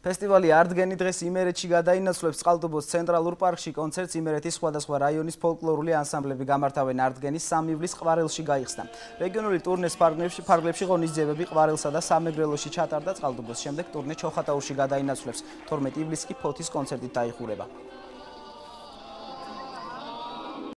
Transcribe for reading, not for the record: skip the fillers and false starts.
ფესტივალი არდგენი დღეს იმერეთში გადაინაცვლებს წყალტუბოს ცენტრალურ პარკში კონცერტს იმერეთის სხვადასხვა რაიონის ფოლკლორული ანსამბლები გამართავენ არდგენის სამივლის ყვარელში გაიხსნა. რეგიონული ტურნეს ფარგლებში ღონისძიებები ყვარელსა და სამეგრელოში ჩატარდა წყალტუბოს შემდეგ ტურნე ჩოხატაურში გადაინაცვლებს 12 ივლისს კი ფოთის კონცერტით დაიხურება.